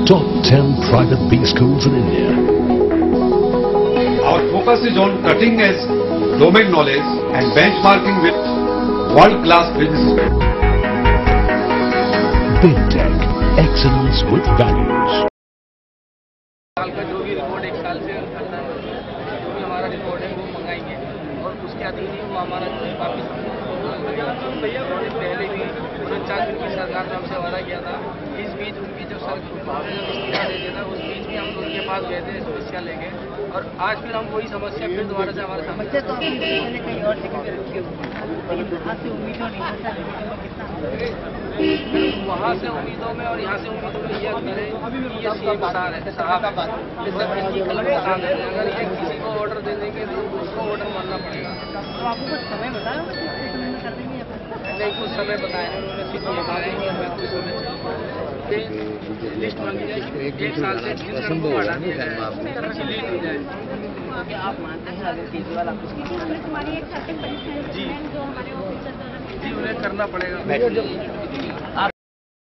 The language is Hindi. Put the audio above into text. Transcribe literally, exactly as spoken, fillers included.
top ten private B schools in India. Our focus is on cutting edge domain knowledge and benchmarking with world-class businesses. Big Tech, excellence with values. साल का जो भी रिपोर्ट एक साल से करना है, जो भी हमारा रिपोर्ट है वो मंगाएंगे और उसके अधीन ही वो हमारा जो है वापिस भैया पहले भी उनचास दिन की सरकार ने हमसे वादा किया था। इस बीच उनकी जो सर इस्तीफा दे दिया था, उस बीच भी हम उनके पास गए थे समस्या लेके, और आज फिर हम वही समस्या फिर दोबारा से हमारे सामने तो पहले कहीं और जगह पे रुके हुए हैं, वहाँ से उम्मीदों नहीं होता, वहाँ से उम्मीदों में और यहाँ से उम्मीदों में ये अंतर है कि ये सीएम साहब है साहब है, ये सब किसी गलत बता दे रहे हैं। अगर ये किसी को ऑर्डर दे देंगे तो उसको ऑर्डर मानना पड़ेगा। तो आपको कुछ समय बताया कर देंगे या नहीं, कुछ समय बताया है उन्होंने, सिर्फ ये बता रहे हैं कि हमें कुछ समय लिस्ट मांगी जाएगी, एक साल से जिन को हटा दिया जाए लिस्ट हो जाए। क्या आप मानते हैं अगर केजरीवाल आपको जी जी उन्हें करना पड़ेगा।